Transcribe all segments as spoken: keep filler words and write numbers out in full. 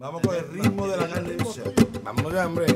Vamos con el ritmo de la carne visa. Vamos ya, hombre.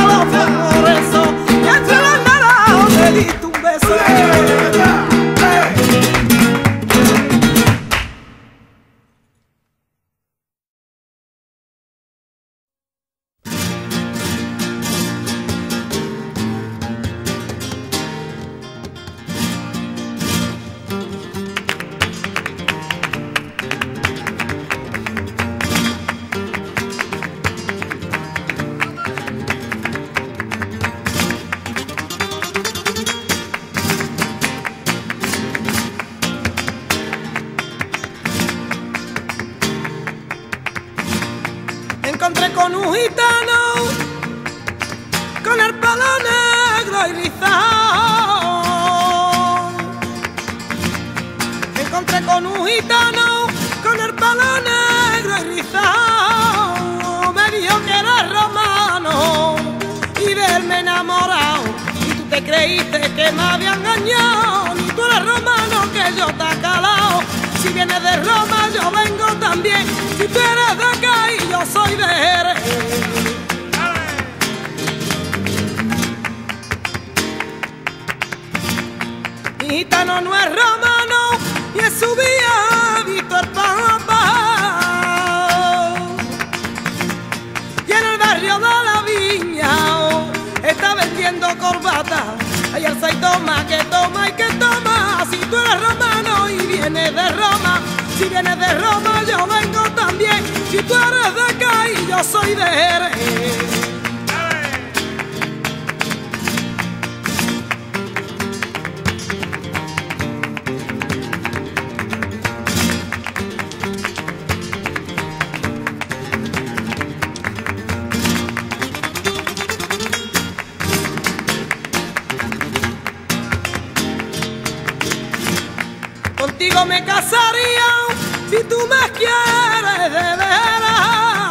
Hey! negro y rizado. Me encontré con un gitano con el pelo negro y rizado. Me dijo que era romano y verme enamorado. Y tú te creíste que me había engañado. Ni tú eres romano que yo te he calado. Si vienes de Roma yo vengo también. Si tú eres de acá y yo soy de Jerez. Mi gitano no es romano y en su vía visto el Papa. Y en el barrio de la Viña oh, está vendiendo corbata. Hay el seis toma que toma y que toma. Si tú eres romano y vienes de Roma, si vienes de Roma yo vengo también. Si tú eres de acá y yo soy de Jerez. Contigo me casaría si tú me quieres de veras.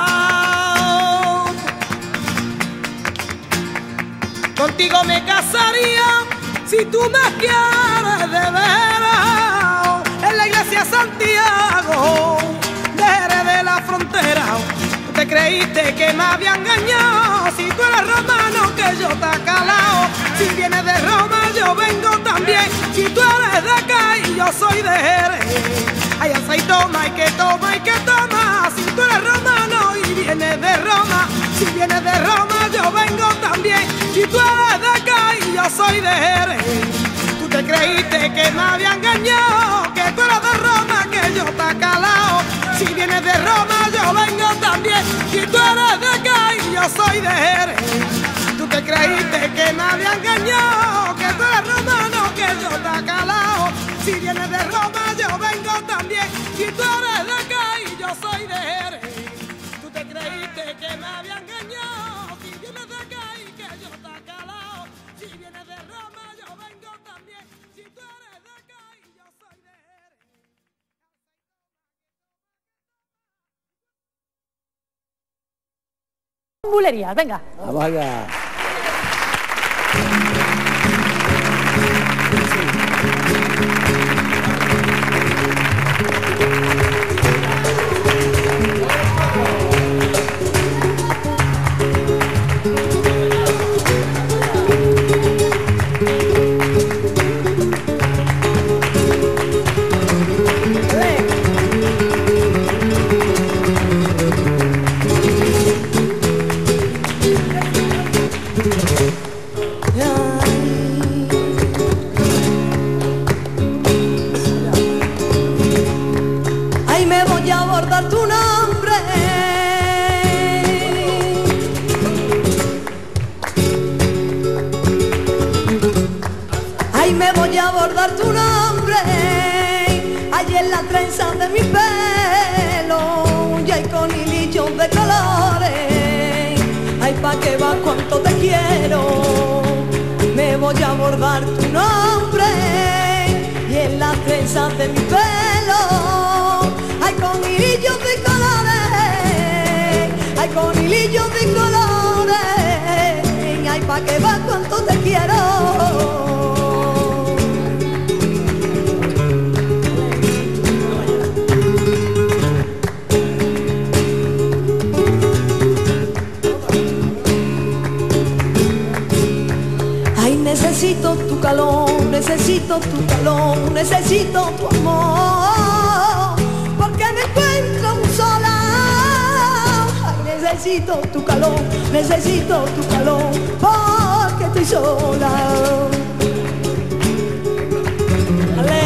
Contigo me casaría si tú me quieres de veras. En la iglesia Santiago, de Jerez de la Frontera. Tú te creíste que me había engañado. Si tú eres romano que yo te he calado. Si vienes de Roma yo vengo también. Si tú eres de acá y yo soy de Jerez. Hay seis toma y que toma y que toma. Si tú eres romano y vienes de Roma, si vienes de Roma yo vengo también. Si tú eres de acá y yo soy de Jerez. Tú te creíste que me había engañado. Que tú eres de Roma que yo te he calado. Si vienes de Roma yo vengo también. Si tú eres de acá y yo soy de Jerez. Tú te creíste que me había engañado. Que tú eres romano que yo te he calado. Si vienes de Roma yo vengo también. Si tú eres de acá y yo soy de Jerez. Tú te creíste que me había engañado. Si vienes de acá y que yo te he calado. Si vienes de Roma yo vengo también. Si tú eres de acá y yo soy de Jerez. Bulería, venga. Vamos allá. Ay, me voy a bordar tu nombre. Ay, me voy a bordar tu nombre. Ay, en la trenza de mi pelo. Y hay con hilillos de colores. Ay, pa' que va cuánto te quiero. Me voy a bordar tu nombre. Y en la trenza de mi pelo. Ay, con hilillos de colores. Ay, con hilillos de colores. Ay, pa' que va cuánto te quiero. Necesito tu calor, necesito tu calor, necesito tu amor, porque me encuentro sola. Ay, necesito tu calor, necesito tu calor, porque estoy sola. Dale.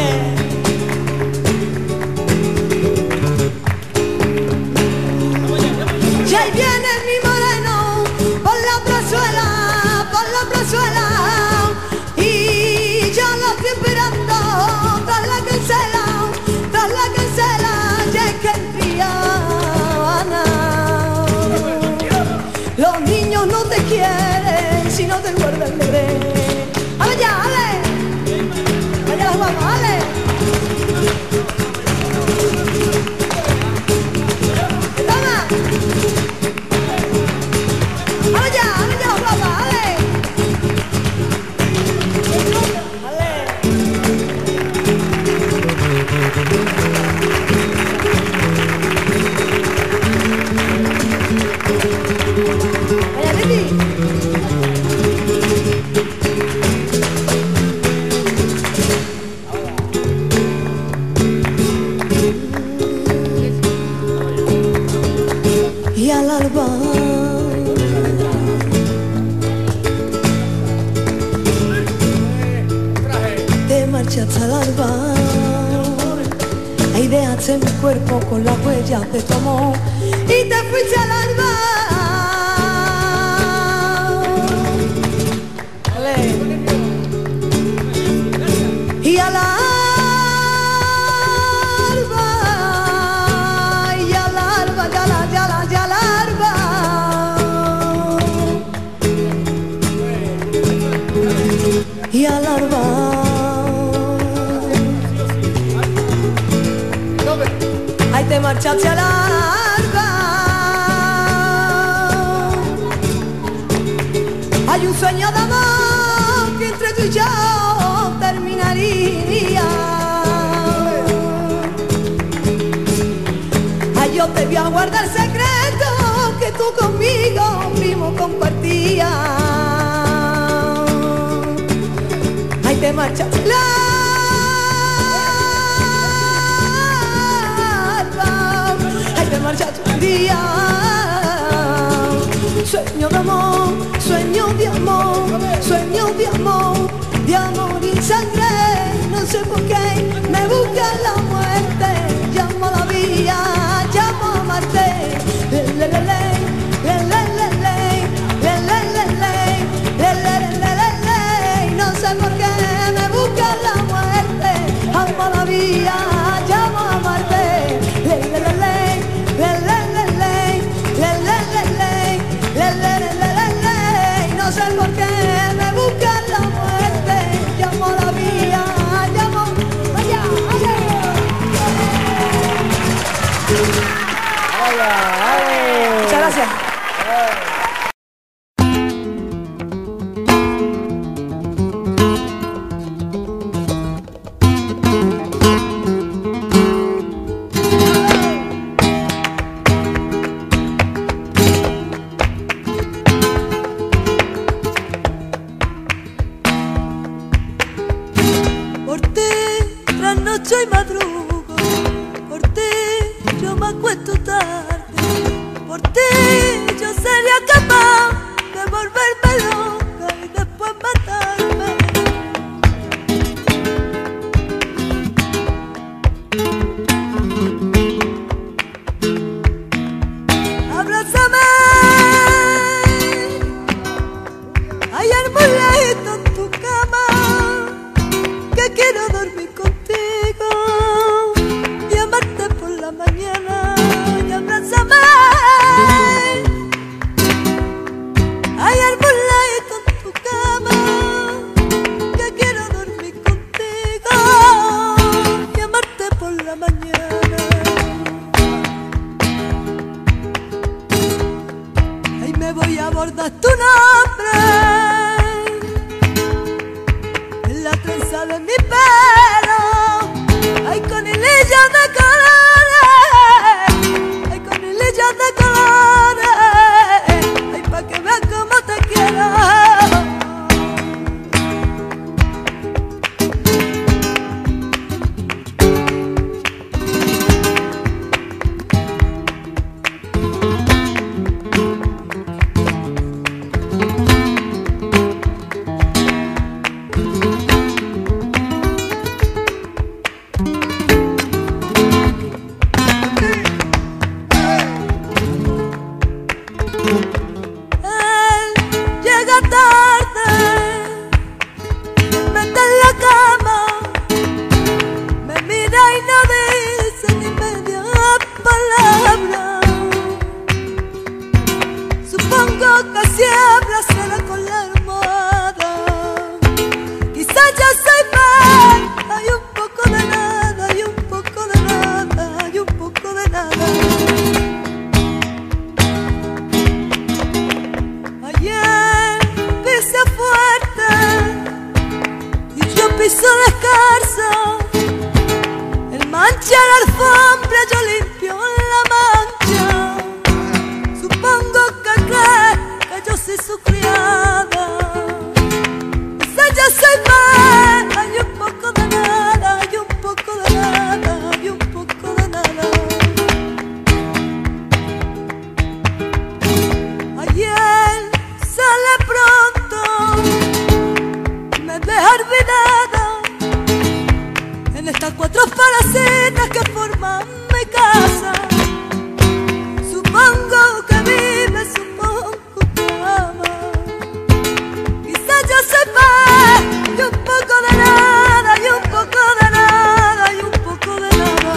Y ahí viene mi moreno, por la plazuela, por la plazuela. Esperando tras la cancela, tras la cancela, ya que en Triana los niños no te quieren si no te guardan de ver. marchaste al alba. Ahí dejaste mi cuerpo con las huellas de tu amor y te fuiste al alba. Y al alba, y al alba, y al alba, y al alba, y al alba. Y al alba. Ahí te marchaste al alba. Hay un sueño de amor que entre tú y yo terminaría. Ay, yo te voy a guardar secreto que tú conmigo mismo compartías. Ay, te marchaste al alba. Ay, te marchaste un día. Sueño de amor, sueño de amor, sueño de amor, de amor y sangre. No sé por qué me busca la muerte. Llamo a la vida, llamo a Marte. Le, le, le, le, le, le, le, le, le, le, le, le, le, le, le. No sé por qué me busca la muerte. Llamo a la vida, llamo a Marte. Le, le, le, le, le, le, le, le, le, le, le. Le, le, le, le, le, le. No sé por qué me buscan la muerte. Llamo a la vía, llamo allá, allá. Muchas gracias. Por ti trasnocho y madrugo, por ti yo me acuesto tarde, por ti yo sería capaz de volverme loca y después matarme. Abrázame, ayer muy lejito en tu cama, que quiero dormir contigo y amarte por la mañana. Y abrázame, hay algún ladito en tu cama, que quiero dormir contigo y amarte por la mañana. Ahí me voy a bordar tu nombre en la trenza de mi pelo. Hay conilillas de colores, hay conilillas de colores. Ay, pa' que veas cómo te quiero. las cuatro palacetas que forman mi casa. Supongo que vive, supongo que ama. Quizás yo sepa y un poco de nada, y un poco de nada, y un poco de nada.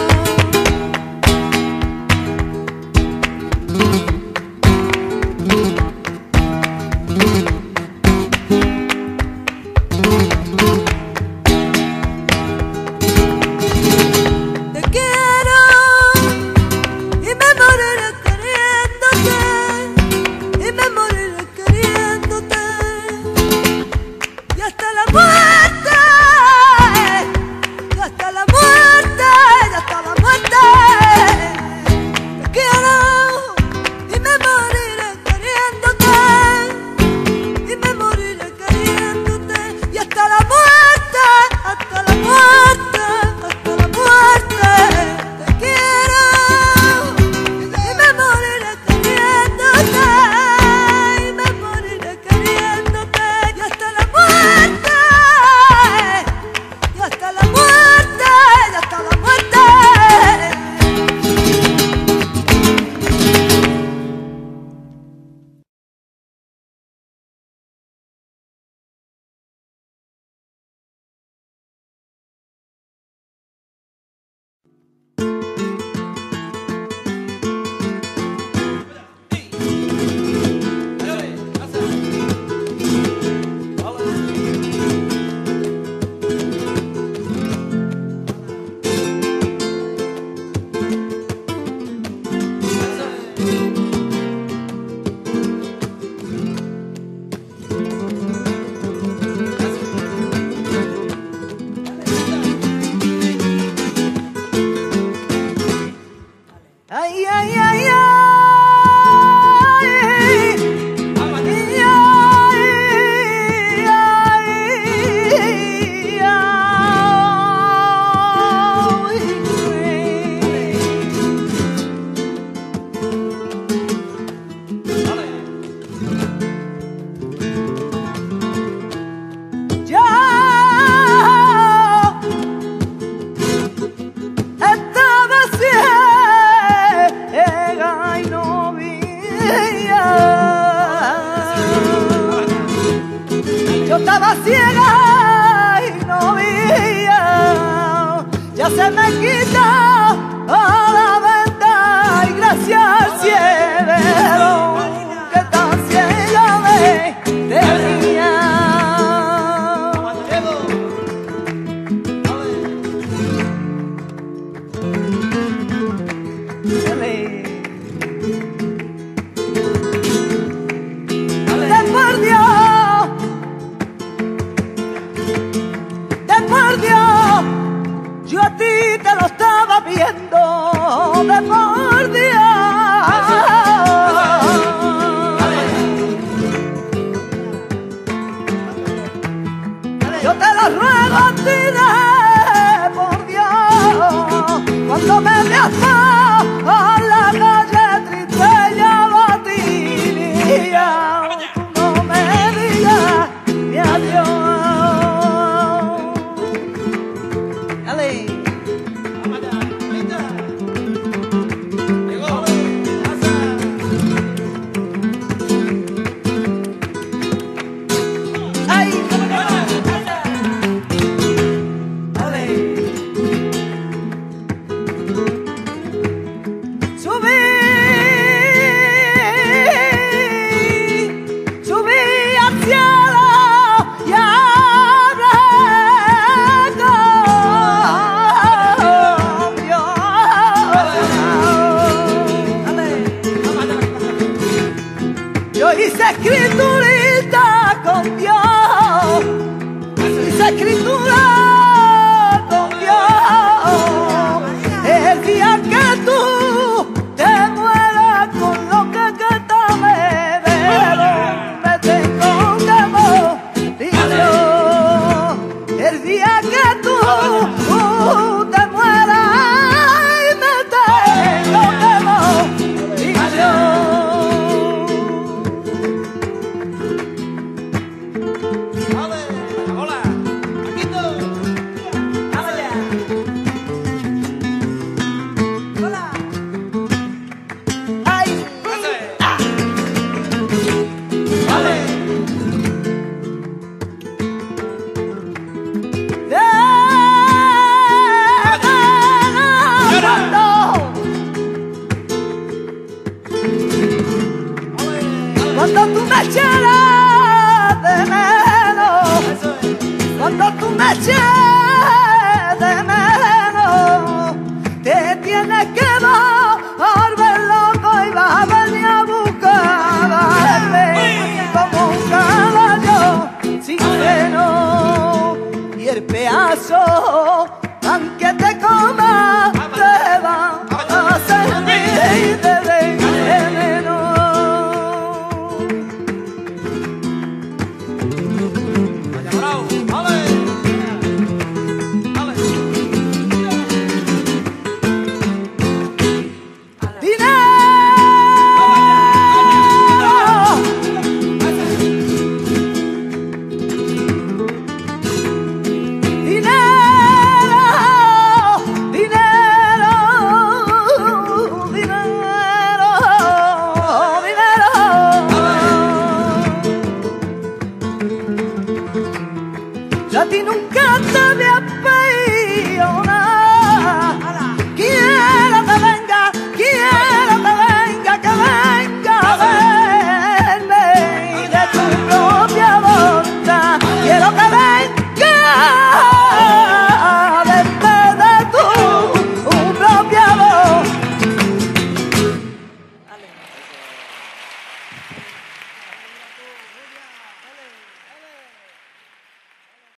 Te quiero y me moriré queriéndote, y me moriré queriéndote, y hasta la muerte, y hasta la muerte, y hasta la muerte. Te quiero y me moriré queriéndote, y me moriré queriéndote, y hasta la muerte, hasta la muerte, hasta la muerte. Te quiero y me moriré queriéndote, y me moriré queriéndote, y hasta la muerte, y hasta la muerte, y hasta la muerte. Ay, ay, ay, ay. Estaba ciega y no veía. Yo estaba ciega y no veía. Ya se me quita la venda y gracias al cielo que tan ciega me tenía. De por Dios, de por Dios, yo a ti te lo estaba viendo, de por Dios. Yo te lo ruego a ti, de por Dios, cuando me veas a la calle triste ya batía, tú no me digas ni adiós. Dale. Ay, subí, subí al cielo y hablé con Dios. Yo hice escriturita con Dios, hice escritura con Dios. El día que tú te mueras con lo que canta me debo, me tengo que morir yo. El día que tú te mueras y me tengo que morir yo. Hola, Paquito. eché de menos, te tienes que volver loco y vas a venir a buscarme como un caballo sin freno, y el pedazo aunque te coma te va a servir de veneno. Vaya, bravo, vale. Vale. Yo a ti nunca te había pedido